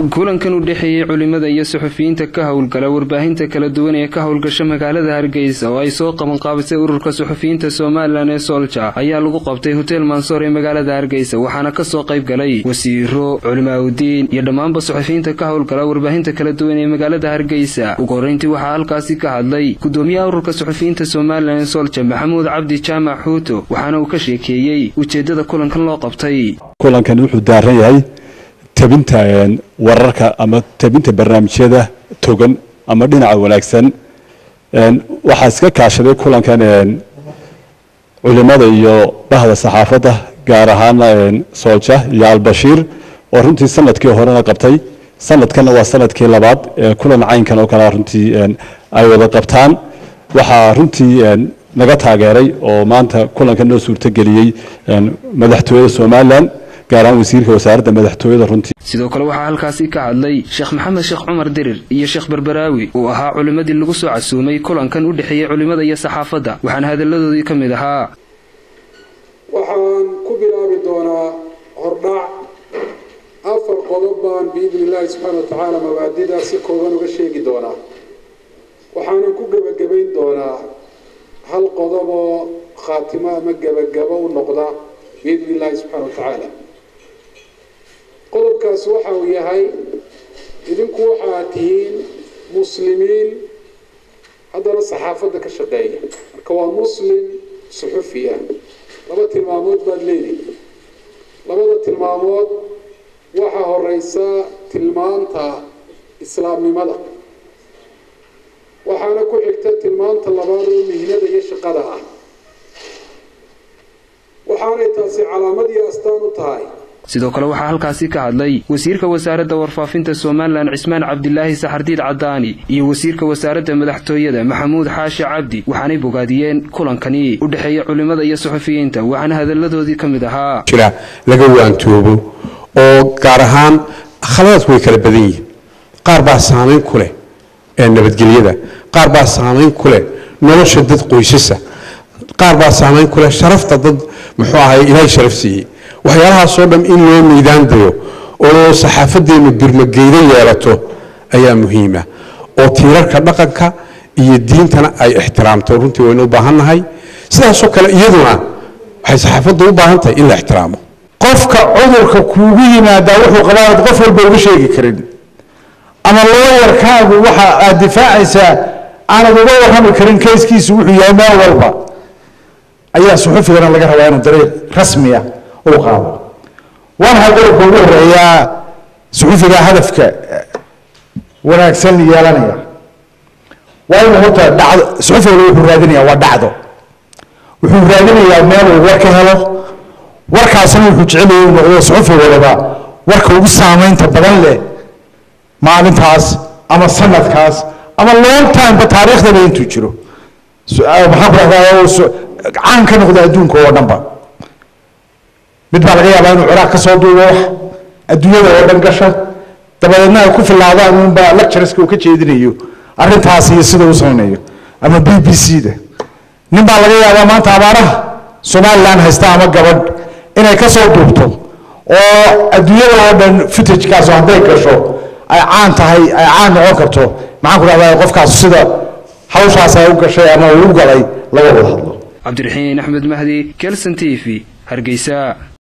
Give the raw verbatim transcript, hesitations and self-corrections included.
kulankan u dhexeeyay culimada iyo suxufiyiinta ka howlgala warbaahinta kala duwan ee ka howlgasha magaalada Hargeysa oo ay soo qaban qaabisay ururka suxufiyiinta Soomaaliland ee Solja ayaa lagu qabtay Hotel Mansour ee magaalada Hargeysa waxaana ka soo qayb galay wasiiro, culimaawidiin iyo dhammaanba suxufiyiinta ka howlgala warbaahinta kala duwan ee magaalada Hargeysa. ugu horeyntii waxaa halkaasi ka hadlay gudoomiyaha ururka suxufiyiinta Soomaaliland ee Solja Maxamuud Cabdi Jaamac Xuuto waxaana uu ka sheekeeyay ujeedada kulankan loo qabtay. kulankan wuxuu daaran yahay tabinta wararka ama tabinta barnaamijyada togan ama dhinaca wanaagsan een waxa iska kaashaday kulankan een culimada iyo bahda saxaafada gaar ahaan een Solja iyo Al-Bashir oo runtii sanadkii horena qabtay sanadkan waa sanadkii labaad ee kulan caynkan oo kala runtii een ay wada qabtaan waxa runtii een naga taageeray oo maanta kulankan noo suurta galiyay een madaxtooyada Soomaaliland gaaraan wasiirka wasaaradda madaxtooyada runtii. sidoo kale waxaa halkaasi ka hadlay Sheekh Maxamed Sheekh Cumar Dirir iyo Sheekh Barbaraawi oo ahaa culimadii lagu soo casuumay kulankan u dhaxeeyay culimada iyo saxaafadda waxaana hadaladoodii ka mid ahaa. waxaan ku bilaabi doonaa hordhac afar qodob baan biidnillaahi subxaana wa tacaala mabaadida si kooban uga sheegi doonaa waxaanan ku gebagabayn doonaa hal qodob oo khaatimo ama gebagabo u noqda biidnillaahi subxaana wa tacaala. qodobkaas waxa uu yahay idinku waxaad tihiin muslimiin haddana saxaafadda ka shaqeeya marka waa muslim suxufiya laba tilmaamood baad leedihi labada tilmaamood waxaa horeysa tilmaanta islaamnimada waxaana ku xigta tilmaanta labaad oo mihnada iyo shaqada ah waxaanay taasi calaamad iyo astaan u tahay. sidoo kale waxaa halkaasi ka hadlay wasiirka wasaaradda warfaafinta Soomaaliland Cismaan Cabdilaahi Saxardiid Cadaani iyo wasiirka wasaaradda madaxtooyada Maxamuud Xaashi Cabdi waxaanay bogaadiyeen kulankani u dhaxeeyay culimada iyo suxufiyiinta waxaana hadaladoodii ka mid ahaa jira laga waantoobo oo gaar ahaan khaladaad way kala badan yihiin qaar baa saameyn ku leh ee nabadgelyada qaar baa saameyn ku leh nolosha dad qoysasa qaar baa saameyn ku leh sharafta dad muxuu ahay ilaahay sharaf siiyay waxyaalahaas oo dhan in loo miidaan dayo oo saxaafadeenu birmageyda yeelato ayaa muhiim ah oo tiirarka dhaqanka iyo diintana ay ixtiraamto runtii waynu u baahannahay sidaasoo kale iyaduna waxay saxaafaddu u baahan tahay in la ixtiraamo. qofka cudurka kuugu yimaadaa wuxuu qabaa aad qof walba uga sheegi karin ama looyarkaagu waxa aad difaacaysaa aanad uga warrami karin kayskiisu wuxuu yahay meel walba ayaa suxufigana laga rabaa inuu dariiq rasmi ah u qaado. waan qodobka ugu horeeyaa suxufiga hadafka wanaagsan yeelanaya waa inuu horta dhacdo suxufiga wuxuu raadinayaa waa dhacdo wuxuu raadinayaa meel uu war ka helo warkaasna wuxuu jecel yahay inuu noqdo suxufi walba warka ugu saameynta badan leh maalintaas ama sanadkaas ama long time ba taariikhdaba intuu jiro maxaa ku dhahdaa caan ka noqda adduunka oo dhanba mid baa laga yaabaa inuu ciraaq ka soo duubo wax adduunyada oo dhan gasha dabadeedna ay ku filaadaan unba lectureska uu ka jeedinayo arrintaas iyo sida uu samaynayo ama b b c da nin baa laga yaabaa maanta abaaraha Somaliland haysta ama gabadh inay ka soo duubto oo adduunyada oo dhan footage-kaas hadday gasho ay caan tahay ay caan noqon karto maxaan ku dhahdaa qofkaas sida hawshaas ay u gashay ama uu galay laga wada hadlo. Cabdiraxiin Axmed Mahdi, Kelson T V, Hargeysa.